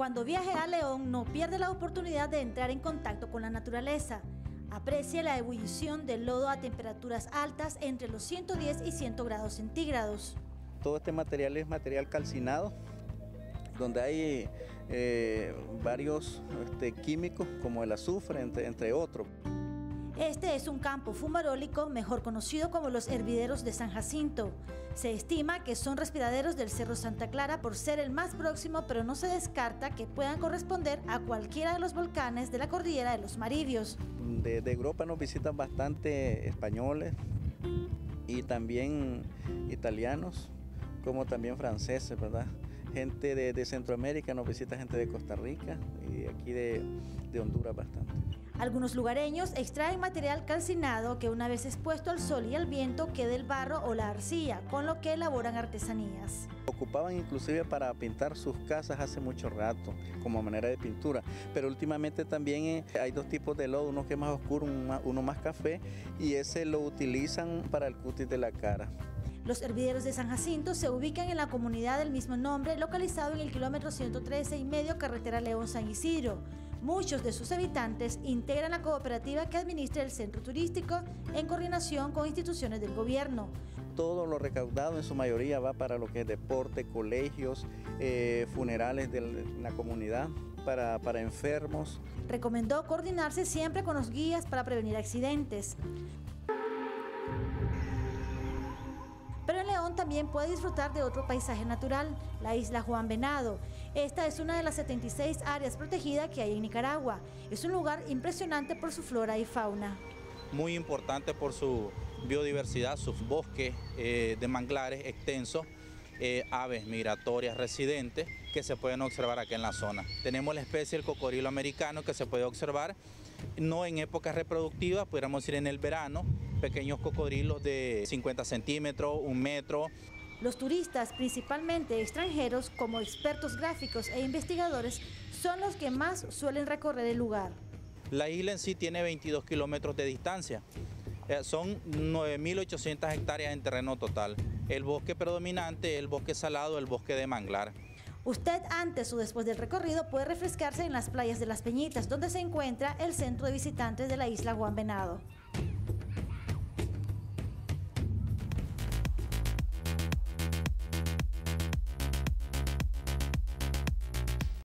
Cuando viaje a León, no pierde la oportunidad de entrar en contacto con la naturaleza. Aprecie la ebullición del lodo a temperaturas altas entre los 110 y 100 grados centígrados. Todo este material es material calcinado, donde hay varios químicos como el azufre, entre otros. Este es un campo fumarólico, mejor conocido como los hervideros de San Jacinto. Se estima que son respiraderos del Cerro Santa Clara por ser el más próximo, pero no se descarta que puedan corresponder a cualquiera de los volcanes de la cordillera de los Maribios. De Europa nos visitan bastante españoles y también italianos, como también franceses, ¿verdad? Gente de Centroamérica nos visita, gente de Costa Rica y aquí de Honduras bastante. Algunos lugareños extraen material calcinado que una vez expuesto al sol y al viento queda el barro o la arcilla, con lo que elaboran artesanías. Ocupaban inclusive para pintar sus casas hace mucho rato, como manera de pintura, pero últimamente también hay dos tipos de lodo, uno que es más oscuro, uno más café, y ese lo utilizan para el cutis de la cara. Los hervideros de San Jacinto se ubican en la comunidad del mismo nombre, localizado en el kilómetro 113,5 carretera León-San Isidro. Muchos de sus habitantes integran la cooperativa que administra el centro turístico en coordinación con instituciones del gobierno. Todo lo recaudado en su mayoría va para lo que es deporte, colegios, funerales de la comunidad, para enfermos. Recomendó coordinarse siempre con los guías para prevenir accidentes. Pero en León también puede disfrutar de otro paisaje natural, la isla Juan Venado. Esta es una de las 76 áreas protegidas que hay en Nicaragua. Es un lugar impresionante por su flora y fauna. Muy importante por su biodiversidad, sus bosques de manglares extensos, aves migratorias residentes que se pueden observar aquí en la zona. Tenemos la especie del cocodrilo americano que se puede observar, no en épocas reproductivas, pudiéramos decir en el verano, pequeños cocodrilos de 50 centímetros, 1 metro. Los turistas, principalmente extranjeros, como expertos gráficos e investigadores, son los que más suelen recorrer el lugar. La isla en sí tiene 22 kilómetros de distancia. Son 9.800 hectáreas en terreno total. El bosque predominante es el bosque salado, el bosque de manglar. Usted antes o después del recorrido puede refrescarse en las playas de Las Peñitas, donde se encuentra el centro de visitantes de la isla Juan Venado.